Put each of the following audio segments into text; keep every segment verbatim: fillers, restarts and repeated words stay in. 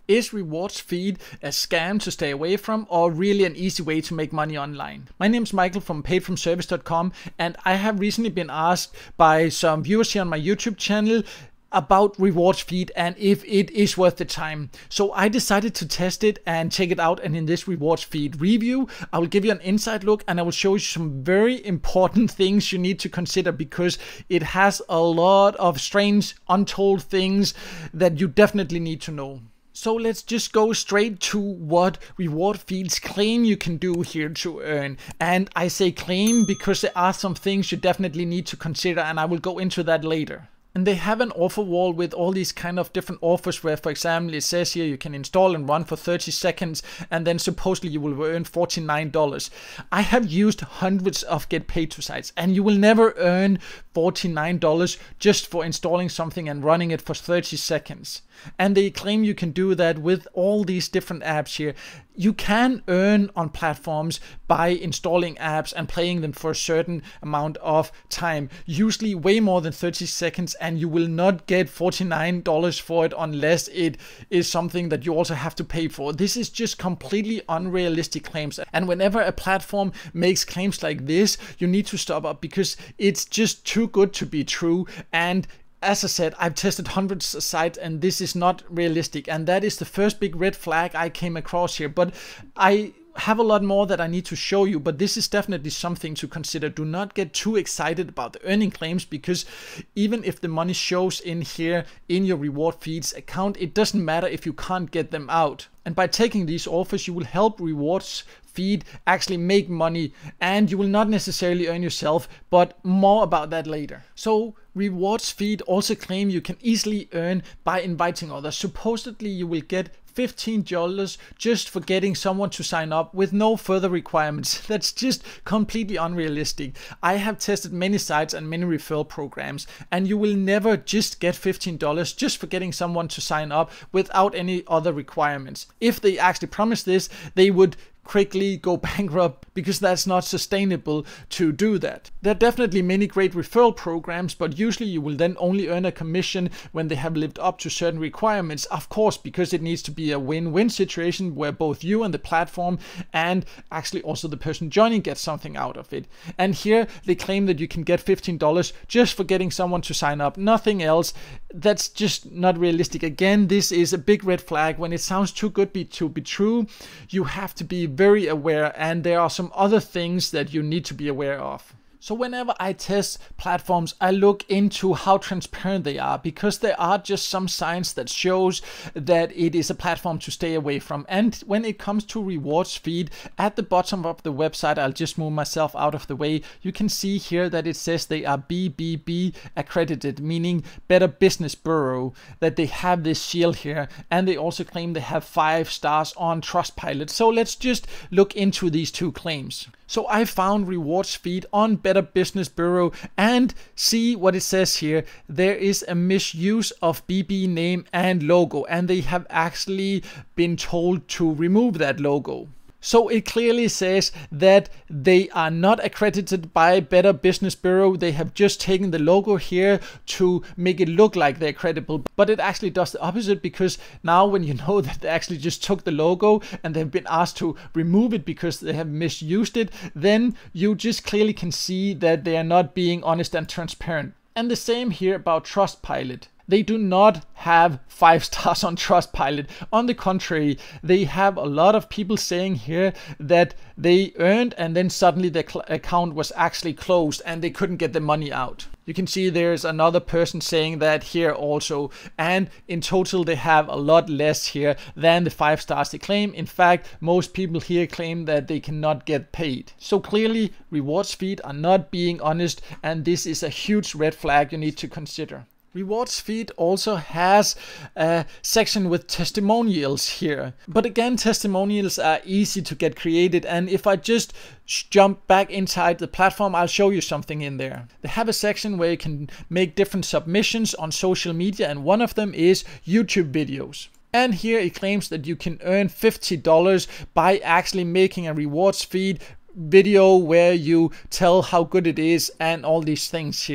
Is RewardsFeed a scam to stay away from, or really an easy way to make money online? My name is Michael from paid from service dot com, and I have recently been asked by some viewers here on my YouTube channel about RewardsFeed and if it is worth the time. So I decided to test it and check it out, and in this RewardsFeed review I will give you an inside look and I will show you some very important things you need to consider, because it has a lot of strange untold things that you definitely need to know. So let's just go straight to what RewardsFeed's claim you can do here to earn. And I say claim because there are some things you definitely need to consider, and I will go into that later. And they have an offer wall with all these kind of different offers where, for example, it says here you can install and run for thirty seconds and then supposedly you will earn forty-nine dollars. I have used hundreds of get paid to sites, and you will never earn forty-nine dollars just for installing something and running it for thirty seconds. And they claim you can do that with all these different apps here. You can earn on platforms by installing apps and playing them for a certain amount of time, usually way more than thirty seconds, and you will not get forty-nine dollars for it unless it is something that you also have to pay for. This is just completely unrealistic claims, and whenever a platform makes claims like this, you need to stop up, because it's just too good to be true. And as I said, I've tested hundreds of sites and this is not realistic, and that is the first big red flag I came across here. But I have a lot more that I need to show you, but this is definitely something to consider. Do not get too excited about the earning claims, because even if the money shows in here in your RewardsFeed's account, it doesn't matter if you can't get them out. And by taking these offers, you will help RewardsFeed actually make money, and you will not necessarily earn yourself, but more about that later. So RewardsFeed also claim you can easily earn by inviting others. Supposedly you will get fifteen dollars just for getting someone to sign up with no further requirements. That's just completely unrealistic. I have tested many sites and many referral programs, and you will never just get fifteen dollars just for getting someone to sign up without any other requirements. If they actually promise this, they would quickly go bankrupt, because that's not sustainable to do that. There are definitely many great referral programs, but usually you will then only earn a commission when they have lived up to certain requirements, of course, because it needs to be a win-win situation where both you and the platform and actually also the person joining gets something out of it. And here they claim that you can get fifteen dollars just for getting someone to sign up, nothing else. That's just not realistic. Again, this is a big red flag. When it sounds too good be to be true, you have to be very aware, and there are some other things that you need to be aware of. So whenever I test platforms, I look into how transparent they are, because there are just some signs that shows that it is a platform to stay away from. And when it comes to RewardsFeed, at the bottom of the website, I'll just move myself out of the way, you can see here that it says they are B B B accredited, meaning Better Business Bureau, that they have this seal here, and they also claim they have five stars on Trustpilot. So let's just look into these two claims. So I found RewardsFeed on Better Business Bureau, and see what it says here. There is a misuse of B B name and logo, and they have actually been told to remove that logo. So it clearly says that they are not accredited by Better Business Bureau. They have just taken the logo here to make it look like they're credible, but it actually does the opposite, because now when you know that they actually just took the logo and they've been asked to remove it because they have misused it, then you just clearly can see that they are not being honest and transparent. And the same here about Trustpilot. They do not have five stars on Trustpilot. On the contrary, they have a lot of people saying here that they earned and then suddenly their account was actually closed and they couldn't get the money out. You can see there's another person saying that here also, and in total they have a lot less here than the five stars they claim. In fact, most people here claim that they cannot get paid. So clearly RewardsFeed are not being honest, and this is a huge red flag you need to consider. RewardsFeed also has a section with testimonials here. But again, testimonials are easy to get created, and if I just jump back inside the platform, I'll show you something in there. They have a section where you can make different submissions on social media, and one of them is YouTube videos. And here it claims that you can earn fifty dollars by actually making a RewardsFeed video where you tell how good it is and all these things here.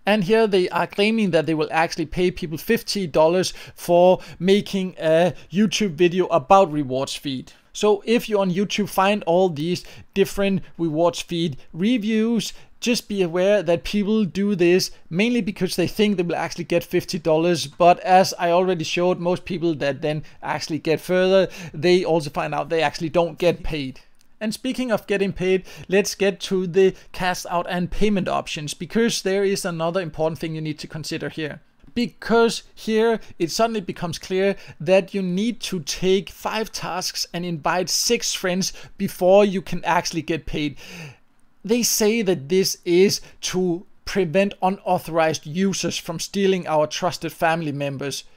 And here they are claiming that they will actually pay people fifty dollars for making a YouTube video about RewardsFeed. So if you on YouTube find all these different RewardsFeed reviews, just be aware that people do this mainly because they think they will actually get fifty dollars. But as I already showed, most people that then actually get further, they also find out they actually don't get paid. And speaking of getting paid, let's get to the cash out and payment options, because there is another important thing you need to consider here. Because here it suddenly becomes clear that you need to take five tasks and invite six friends before you can actually get paid. They say that this is to prevent unauthorized users from stealing our trusted family members.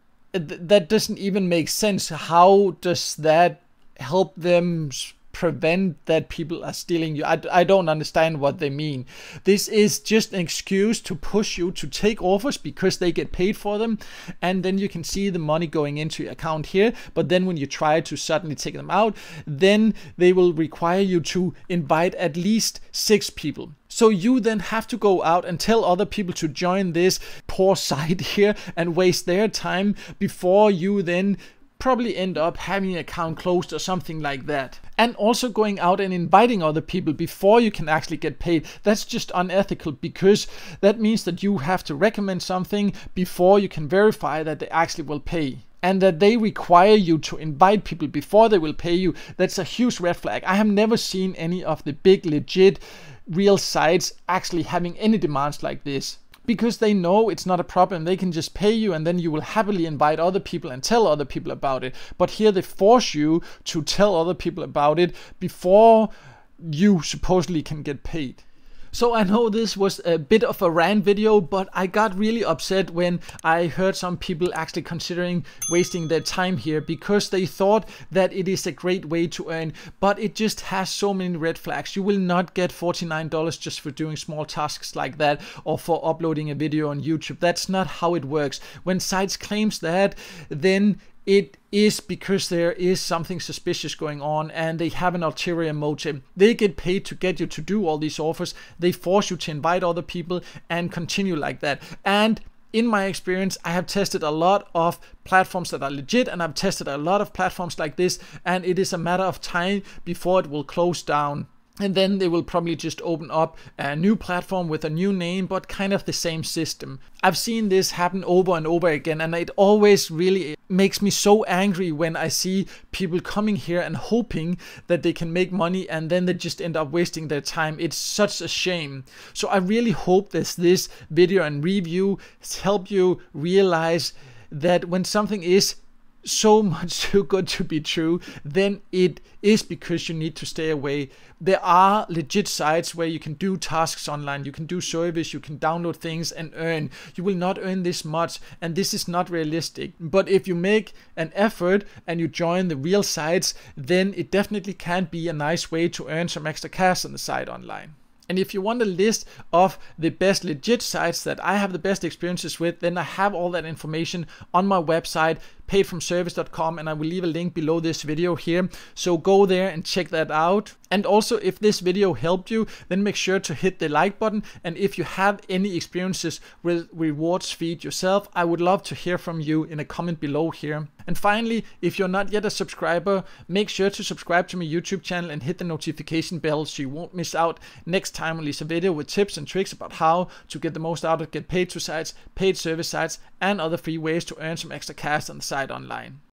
That doesn't even make sense. How does that help them prevent that people are stealing you? I, I don't understand what they mean. This is just an excuse to push you to take offers because they get paid for them, and then you can see the money going into your account here. But then when you try to suddenly take them out, then they will require you to invite at least six people. So you then have to go out and tell other people to join this poor site here and waste their time before you then probably end up having an account closed or something like that. And also going out and inviting other people before you can actually get paid. That's just unethical, because that means that you have to recommend something before you can verify that they actually will pay. And that they require you to invite people before they will pay you. That's a huge red flag. I have never seen any of the big legit real sites actually having any demands like this, because they know it's not a problem. They can just pay you and then you will happily invite other people and tell other people about it. But here they force you to tell other people about it before you supposedly can get paid. So I know this was a bit of a rant video, but I got really upset when I heard some people actually considering wasting their time here, because they thought that it is a great way to earn, but it just has so many red flags. You will not get forty-nine dollars just for doing small tasks like that, or for uploading a video on YouTube. That's not how it works. When sites claims that, then it is because there is something suspicious going on and they have an ulterior motive. They get paid to get you to do all these offers. They force you to invite other people and continue like that. And in my experience, I have tested a lot of platforms that are legit, and I've tested a lot of platforms like this, and it is a matter of time before it will close down. And then they will probably just open up a new platform with a new name, but kind of the same system. I've seen this happen over and over again, and it always really makes me so angry when I see people coming here and hoping that they can make money, and then they just end up wasting their time. It's such a shame. So I really hope that this video and review help you realize that when something is so much too good to be true, then it is because you need to stay away. There are legit sites where you can do tasks online, you can do service, you can download things and earn. You will not earn this much, and this is not realistic. But if you make an effort and you join the real sites, then it definitely can be a nice way to earn some extra cash on the site online. And if you want a list of the best legit sites that I have the best experiences with, then I have all that information on my website, paid from service dot com, and I will leave a link below this video here. So go there and check that out. And also, if this video helped you, then make sure to hit the like button. And if you have any experiences with RewardsFeed yourself, I would love to hear from you in a comment below here. And finally, if you're not yet a subscriber, make sure to subscribe to my YouTube channel and hit the notification bell so you won't miss out next time I release a video with tips and tricks about how to get the most out of get paid to sites, paid service sites, and other free ways to earn some extra cash on the site online.